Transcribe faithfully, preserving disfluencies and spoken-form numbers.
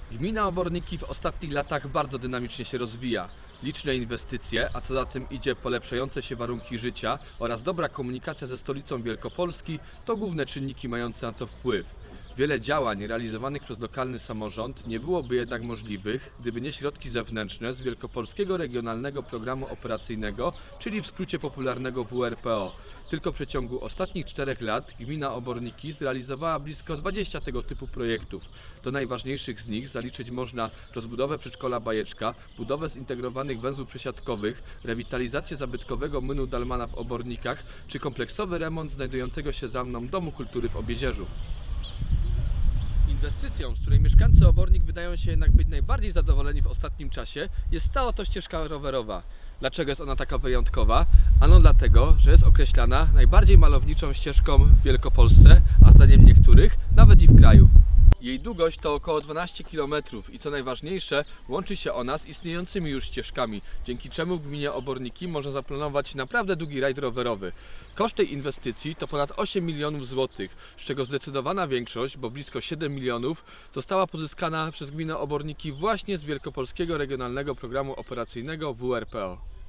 Gmina Oborniki w ostatnich latach bardzo dynamicznie się rozwija. Liczne inwestycje, a co za tym idzie polepszające się warunki życia oraz dobra komunikacja ze stolicą Wielkopolski to główne czynniki mające na to wpływ. Wiele działań realizowanych przez lokalny samorząd nie byłoby jednak możliwych, gdyby nie środki zewnętrzne z Wielkopolskiego Regionalnego Programu Operacyjnego, czyli w skrócie popularnego W R P O. Tylko w przeciągu ostatnich czterech lat gmina Oborniki zrealizowała blisko dwadzieścia tego typu projektów. Do najważniejszych z nich zaliczyć można rozbudowę przedszkola Bajeczka, budowę zintegrowanych węzłów przesiadkowych, rewitalizację zabytkowego młynu Dalmana w Obornikach czy kompleksowy remont znajdującego się za mną Domu Kultury w Obiezierzu. Inwestycją, z której mieszkańcy Obornik wydają się jednak być najbardziej zadowoleni w ostatnim czasie, jest ta oto ścieżka rowerowa. Dlaczego jest ona taka wyjątkowa? Ano dlatego, że jest określana najbardziej malowniczą ścieżką w Wielkopolsce, a zdaniem niektórych nawet i w kraju. Jej długość to około dwanaście kilometrów i co najważniejsze, łączy się ona z istniejącymi już ścieżkami, dzięki czemu w gminie Oborniki można zaplanować naprawdę długi rajd rowerowy. Koszt tej inwestycji to ponad osiem milionów złotych, z czego zdecydowana większość, bo blisko siedem milionów, została pozyskana przez gminę Oborniki właśnie z Wielkopolskiego Regionalnego Programu Operacyjnego W R P O.